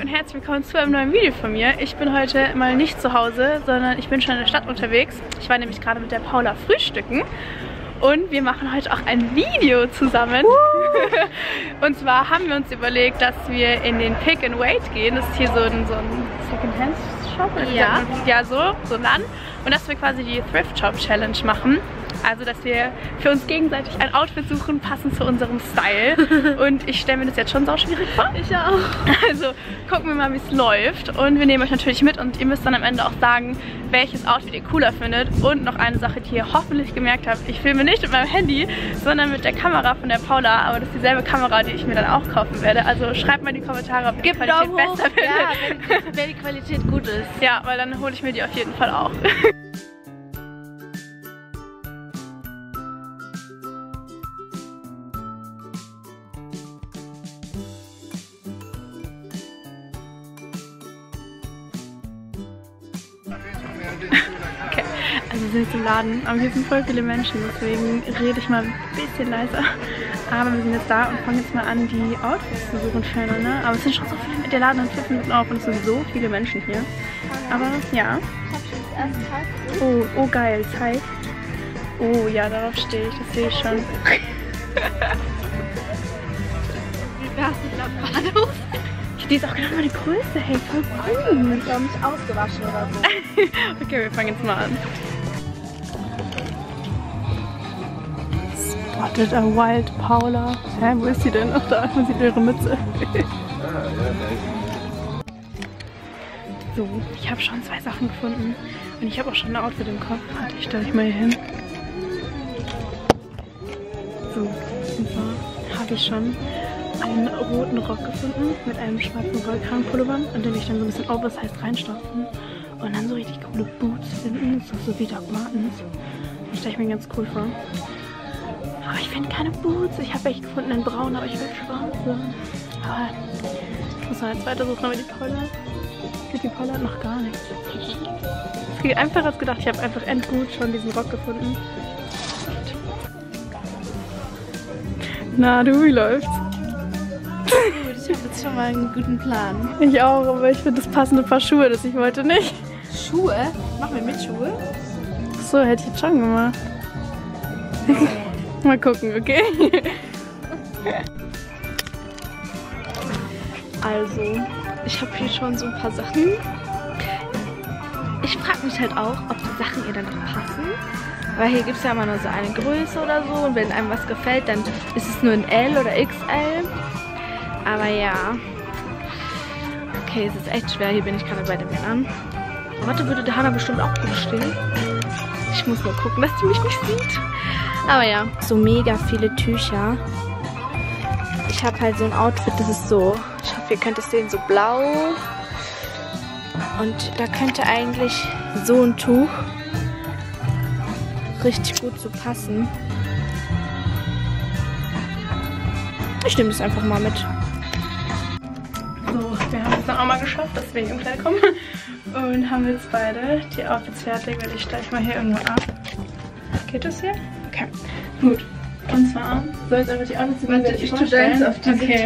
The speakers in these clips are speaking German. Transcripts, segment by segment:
und herzlich willkommen zu einem neuen Video von mir. Ich bin heute mal nicht zu Hause, sondern ich bin schon in der Stadt unterwegs. Ich war nämlich gerade mit der Paula frühstücken und wir machen heute auch ein Video zusammen. Und zwar haben wir uns überlegt, dass wir in den Pick and Wait gehen. Das ist hier so ein Secondhand-Shop. Ja, so ein Laden. Und dass wir quasi die Thrift Shop Challenge machen. Also, dass wir für uns gegenseitig ein Outfit suchen, passend zu unserem Style. Und ich stelle mir das jetzt schon sau schwierig vor. Ich auch. Also, gucken wir mal, wie es läuft. Und wir nehmen euch natürlich mit und ihr müsst dann am Ende auch sagen, welches Outfit ihr cooler findet. Und noch eine Sache, die ihr hoffentlich gemerkt habt. Ich filme nicht mit meinem Handy, sondern mit der Kamera von der Paula. Aber das ist dieselbe Kamera, die ich mir dann auch kaufen werde. Also, schreibt mal in die Kommentare, ob die Qualität besser findet. Ja, wenn die Qualität gut ist. Ja, weil dann hole ich mir die auf jeden Fall auch. Okay, also wir sind jetzt im Laden, aber hier sind voll viele Menschen, deswegen rede ich mal ein bisschen leiser. Aber wir sind jetzt da und fangen jetzt mal an, die Outfits zu suchen für ne? Aber es sind schon so viele, der Laden hat 5 Minuten auf und es sind so viele Menschen hier. Aber ja. Oh geil, zeig. Oh ja, darauf stehe ich, das sehe ich schon. Wie wär's mit einer Badehose? Die ist auch genau meine Größe, hey, voll gut. Ich glaube nicht ausgewaschen oder so. Okay, wir fangen jetzt mal an. Spotted a wild Paula. Hä, wo ist sie denn? Ach da, man sieht ihre Mütze. So, ich habe schon 2 Sachen gefunden. Und ich habe auch schon ein Outfit im Kopf. Warte, ich stelle dich mal hier hin. So, und zwar habe ich schon einen roten Rock gefunden mit einem schwarzen Rollkragenpullover und den will ich dann so ein bisschen oversized reinstopfen und dann so richtig coole Boots finden, so wie Doc Martens. Das stelle ich mir ganz cool vor. Aber ich finde keine Boots. Ich habe welche gefunden in braun, aber ich will schwarze. Aber ich muss noch eine zweite suchen, aber die Paula hat noch gar nichts. Es geht einfacher als gedacht. Ich habe einfach endgut schon diesen Rock gefunden. Na du, wie läuft's? Ich habe jetzt schon mal einen guten Plan. Ich auch, aber ich finde das passende Paar Schuhe, das ich wollte nicht. Schuhe? Machen wir mit Schuhe? So, hätte ich jetzt schon gemacht. Mal gucken, okay? Also, ich habe hier schon so ein paar Sachen. Ich frage mich halt auch, ob die Sachen ihr dann noch passen. Weil hier gibt es ja immer nur so eine Größe oder so. Und wenn einem was gefällt, dann ist es nur ein L oder XL. Aber ja. Okay, es ist echt schwer. Hier bin ich gerade bei den Männern. Warte, würde der Hannah bestimmt auch gut stehen. Ich muss nur gucken, dass die mich nicht sieht. Aber ja. So mega viele Tücher. Ich habe halt so ein Outfit, das ist so, ich hoffe, ihr könnt es sehen, so blau. Und da könnte eigentlich so ein Tuch richtig gut zu passen. Ich nehme das einfach mal mit. So, wir haben es dann auch mal geschafft, dass wir hier im Kleid kommen. Und haben jetzt beide die Outfits fertig, weil ich steige mal hier irgendwo ab. Geht das hier? Okay, gut. Und zwar soll jetzt einfach die Outfits Ich tue deins auf die Okay.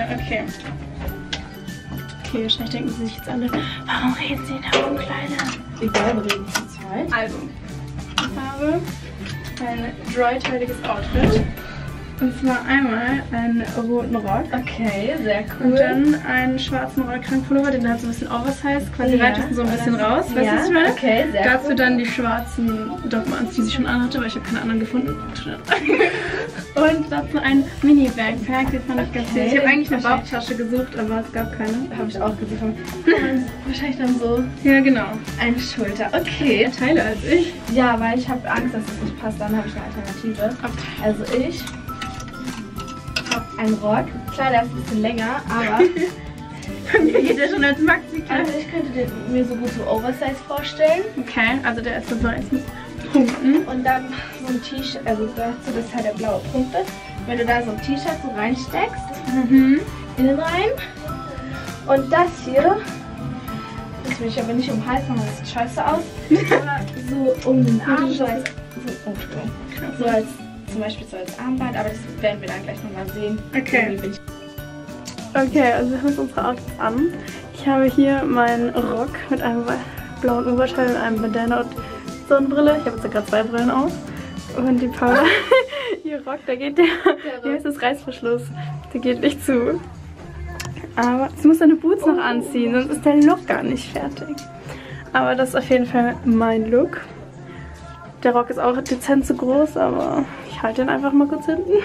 Okay, wahrscheinlich denken sie sich jetzt alle, warum reden sie in der Umkleide? Egal, wir reden zu zweit. Also, ich habe ein droidteiliges Outfit. Und zwar einmal einen roten Rock. Okay, sehr cool. Und dann einen schwarzen Rollkragenpullover, den halt so ein bisschen oversized, quasi reicht so ein bisschen raus. Weißt du, was ich meine? Okay, sehr Dazu cool. dann die schwarzen Doc Martens, die sie schon anhatte, weil ich habe keine anderen gefunden. Und dazu ein Mini-Backpack, den fand ich ganz süß. Ich habe eigentlich eine Bauchtasche gesucht, aber es gab keine. Habe ich auch gesucht. Und wahrscheinlich dann so Ja, genau. eine Schulter. Okay. Mehr Teile als ich. Ja, weil ich habe Angst, dass es nicht passt. Dann habe ich eine Alternative. Okay. Also ich habe einen Rock. Klar, der ist ein bisschen länger, aber Mir geht der schon als Maxi klein. also ich könnte den mir so gut so Oversize vorstellen. Okay, also der ist so weiß mit Punkten. Und dann so ein T-Shirt, also dazu, das ist halt der blaue Punkte. Wenn du da so ein T-Shirt so reinsteckst, innen rein. Und das hier, das will ich aber nicht um den Hals machen, das sieht scheiße aus. Aber so um den Arm, so als, so als zum Beispiel so als Armband, aber das werden wir dann gleich nochmal sehen. Okay. Irgendwie bin ich Okay, also wir haben jetzt unsere Outfits an. Ich habe hier meinen Rock mit einem blauen Oberteil und einem Bandana und Sonnenbrille. Ich habe jetzt gerade 2 Brillen auf. Und die Paula, ihr Rock, da geht der, wie heißt das, Reißverschluss, der geht nicht zu. Aber sie muss seine Boots noch anziehen, sonst ist der Look gar nicht fertig. Aber das ist auf jeden Fall mein Look. Der Rock ist auch dezent zu groß, aber ich halte ihn einfach mal kurz hinten.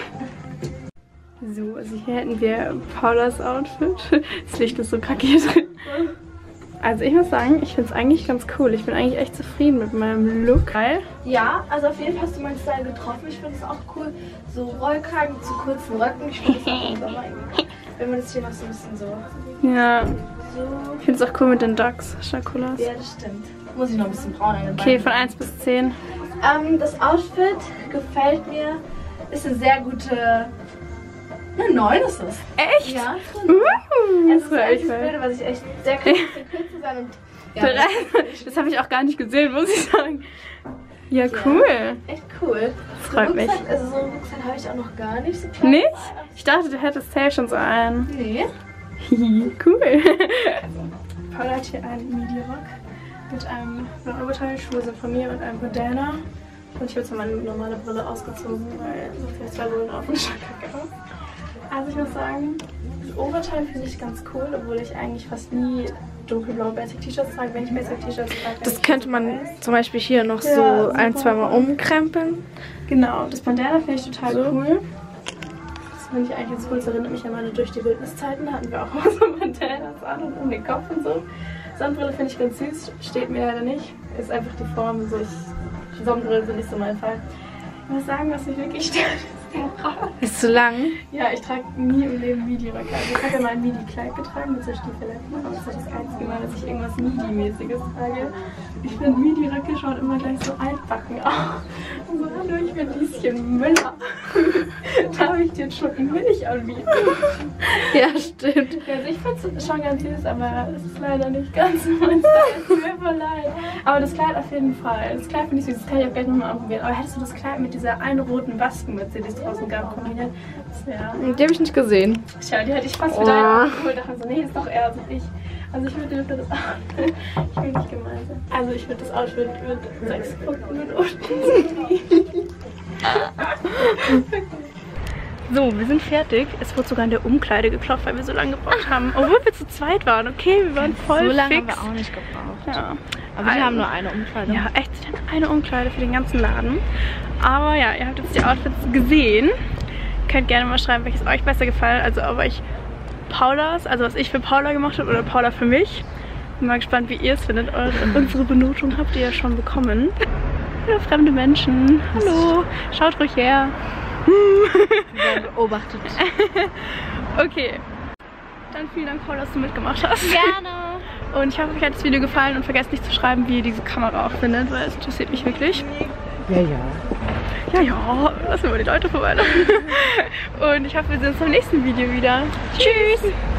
So, also hier hätten wir Paulas Outfit. Das Licht ist so kacke hier drin. Also ich muss sagen, ich finde es eigentlich ganz cool. Ich bin eigentlich echt zufrieden mit meinem Look. Ja, also auf jeden Fall hast du meinen Style getroffen. Ich finde es auch cool. So Rollkragen zu kurzen Röcken. Ich finde es auch im Sommer irgendwie. Wenn man das hier noch so ein bisschen so... Ja. So. Ich finde es auch cool mit den Ducks. Schaut cool aus. Ja, das stimmt. Muss ich noch ein bisschen braun an den Beinen. Okay, von 1 bis 10. Das Outfit gefällt mir. Ist eine sehr gute... Eine 9 ist es. Echt? Ja. Das Es ist war echt echt das Bild, was ich echt sehr cool zu sein und ja, das habe ich auch gar nicht gesehen, muss ich sagen. Ja, cool. echt cool. Das freut mich. Also so einen Rucksack habe ich auch noch gar nicht so klein. Nicht? Ich dachte, du hättest safe schon so einen. Nee. Cool. Paula hat hier einen Midi-Rock mit einem blauen Oberteil. Schuhe sind von mir und einem Bandana. Und ich habe jetzt mal meine normale Brille ausgezogen, weil sonst habe ich 2 Brillen auf und schon kacke aus. Also ich muss sagen, das Oberteil finde ich ganz cool, obwohl ich eigentlich fast nie dunkelblaue Basic-T-Shirts trage. Wenn ich Basic-T-Shirts trage, Das könnte man zum Beispiel hier noch Ja, so super. 1-2 Mal umkrempeln. Genau, das Bandana finde ich total cool. Das finde ich eigentlich ganz cool. Das erinnert mich an meine Durch die Wildniszeiten. Da hatten wir auch immer so Bandanas an und um den Kopf und so. Sonnenbrille finde ich ganz süß, steht mir leider nicht. Ist einfach die Form, so Sonnenbrillen sind nicht so mein Fall. Ich muss sagen, was mich wirklich stört, ist der Rock. Ist zu lang. Ja, ich trage nie im Leben Midi-Röcke. Also ich habe ja mal ein Midi-Kleid getragen mit so Stiefeletten, aber das ist das einzige Mal, dass ich irgendwas Midi-mäßiges trage. Ich finde Midi-Röcke schauen immer gleich so altbacken aus. Und so, hallo, ich bin Lieschen Müller. Darf ich dir schon Milch anbieten? Ja, stimmt. Also ich finde es schon ganz süß, aber es ist leider nicht ganz so mein Style. Es tut mir voll leid. Aber das Kleid auf jeden Fall. Das Kleid finde ich süß, das kann ich auch gleich nochmal ausprobieren. Aber hättest du das Kleid mit dieser einen roten Baskenmütze, die es draußen gab, kombiniert? Ja. Die habe ich nicht gesehen. Tja, die hätte ich fast für deine abgeholt. Da dachte ich so, nee, ist doch er, also ich. Also ich würde für das Outfit, ich will nicht gemein sein. Also ich würde das Outfit mit 6 Punkten mit unten. So, wir sind fertig. Es wurde sogar in der Umkleide geklopft, weil wir so lange gebraucht haben. Obwohl wir zu zweit waren. Okay, wir waren voll So lange fix. haben wir auch nicht gebraucht. Ja. Aber wir haben nur eine Umkleide. Ja, echt eine Umkleide für den ganzen Laden. Aber ja, ihr habt jetzt die Outfits gesehen. Könnt gerne mal schreiben, welches euch besser gefallen. Also ob euch Paulas, also was ich für Paula gemacht habe oder Paula für mich. Bin mal gespannt, wie ihr es findet. Unsere Benotung habt ihr ja schon bekommen. Hallo fremde Menschen. Hallo. Schaut ruhig her. Wir werden beobachtet. Okay. Dann vielen Dank, Paula, dass du mitgemacht hast. Gerne. Und ich hoffe, euch hat das Video gefallen und vergesst nicht zu schreiben, wie ihr diese Kamera auch findet, weil es interessiert mich wirklich. Ja. Ja, lassen wir mal die Leute vorbei. Und ich hoffe, wir sehen uns beim nächsten Video wieder. Tschüss!